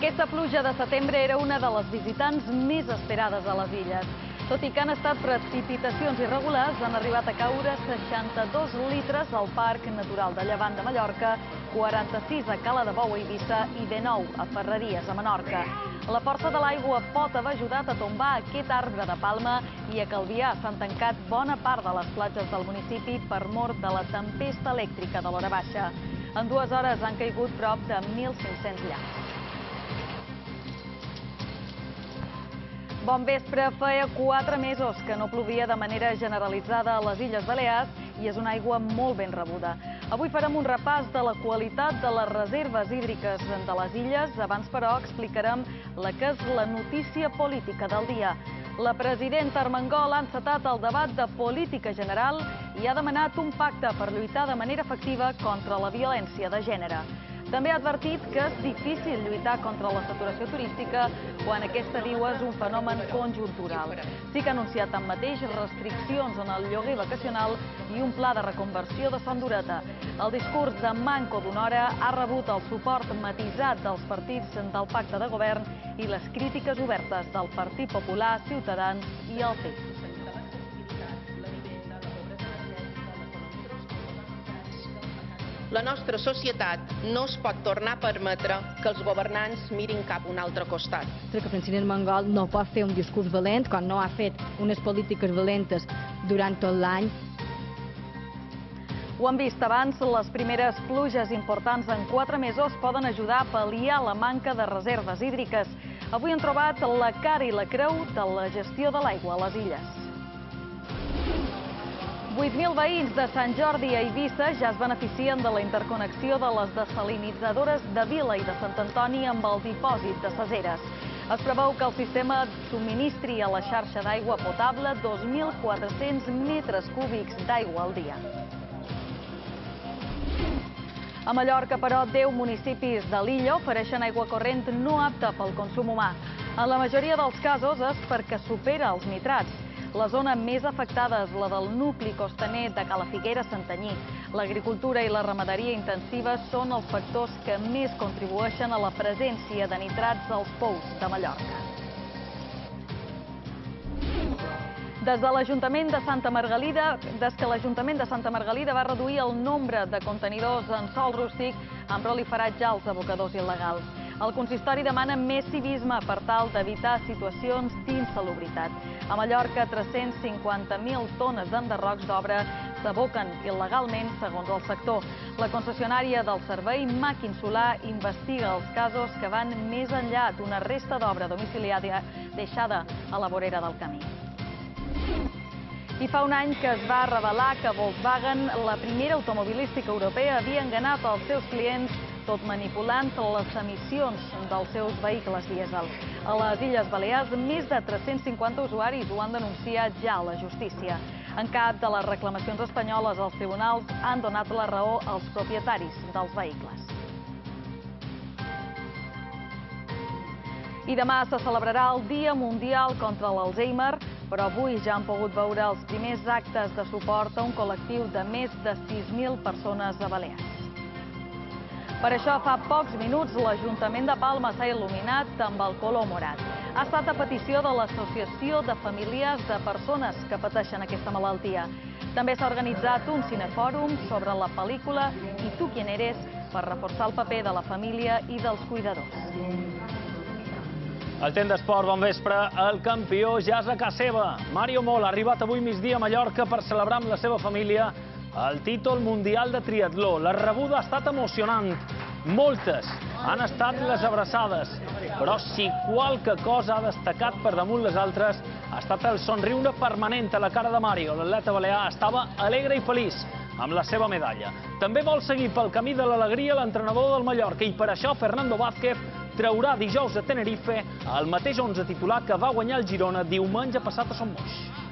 Aquesta pluja de setembre era una de les visitants més esperades a les illes. Tot i que han estat precipitacions irregulars, han arribat a caure 62 litres al Parc Natural de Llevant de Mallorca, 46 a Cala de Bou a Eivissa i 19 a Ferreries a Menorca. La força de l'aigua pot haver ajudat a tombar aquest arbre de palma i a Calvià s'han tancat bona part de les platges del municipi per mor de la tempesta elèctrica de l'hora baixa. En 2 hores han caigut prop de 1.500 llams. Bon vespre. Feia 4 mesos que no plovia de manera generalitzada a les Illes Balears i és una aigua molt ben rebuda. Avui farem un repàs de la qualitat de les reserves hídriques de les illes. Abans, però, explicarem la que és la notícia política del dia. La presidenta Armengol ha encetat el debat de política general i ha demanat un pacte per lluitar de manera efectiva contra la violència de gènere. També ha advertit que és difícil lluitar contra la saturació turística quan aquesta, diu, és un fenomen conjuntural. Sí que ha anunciat tanmateix restriccions en el lloguer vacacional i un pla de reconversió de Son d'Ureta. El discurs de manco d'una hora ha rebut el suport matisat dels partits del pacte de govern i les crítiques obertes del Partit Popular, Ciutadans i el PSOE. La nostra societat no es pot tornar a permetre que els governants mirin cap a un altre costat. Crec que Francina Armengol no pot fer un discurs valent quan no ha fet unes polítiques valentes durant tot l'any. Ho hem vist abans, les primeres pluges importants en 4 mesos poden ajudar a pal·liar la manca de reserves hídriques. Avui hem trobat la cara i la creu de la gestió de l'aigua a les illes. 8.000 veïns de Sant Jordi a Eivissa ja es beneficien de la interconnexió de les desalinitzadores de Vila i de Sant Antoni amb el dipòsit de ses Eres. Es preveu que el sistema subministri a la xarxa d'aigua potable 2.400 metres cúbics d'aigua al dia. A Mallorca, però, 10 municipis de l'illa ofereixen aigua corrent no apta pel consum humà. En la majoria dels casos és perquè supera els nitrats. La zona més afectada és la del nucli costaner de Cala Figuera, Santanyí. L'agricultura i la ramaderia intensiva són els factors que més contribueixen a la presència de nitrats als pous de Mallorca. Des que l'Ajuntament de Santa Margalida va reduir el nombre de contenidors en sòl rústic, han proliferat ja els abocadors il·legals. El consistori demana més civisme per tal d'evitar situacions d'insalubritat. A Mallorca, 350.000 tones d'enderrocs d'obra s'aboquen il·legalment, segons el sector. La concessionària del servei Màquin Solar investiga els casos que van més enllà d'una resta d'obra domiciliària deixada a la vorera del camí. I fa un any que es va revelar que Volkswagen, la primera automobilística europea, havia enganat els seus clients tot manipulant les emissions dels seus vehicles dièsel. A les Illes Balears, més de 350 usuaris ho han denunciat ja a la justícia. En cap de les reclamacions espanyoles, els tribunals han donat la raó als propietaris dels vehicles. I demà se celebrarà el Dia Mundial contra l'Alzheimer, però avui ja han pogut veure els primers actes de suport a un col·lectiu de més de 6.000 persones a Balears. Per això, fa pocs minuts, l'Ajuntament de Palma s'ha il·luminat amb el color morat. Ha estat a petició de l'Associació de Famílies de Persones que pateixen aquesta malaltia. També s'ha organitzat un cinefòrum sobre la pel·lícula I tu quién eres per reforçar el paper de la família i dels cuidadors. Al temps d'esport, bon vespre. El campió ja és a casa seva. Mario Mola ha arribat avui migdia a Mallorca per celebrar amb la seva família el títol mundial de triatló. La rebuda ha estat emocionant. Moltes han estat les abraçades. Però si qualque cosa ha destacat per damunt les altres ha estat el somriure permanent a la cara de Mario. L'atleta balear estava alegre i feliç amb la seva medalla. També vol seguir pel camí de l'alegria l'entrenador del Mallorca i per això Fernando Vázquez traurà dijous a Tenerife el mateix 11 titular que va guanyar el Girona diumenge passat a Son Moix.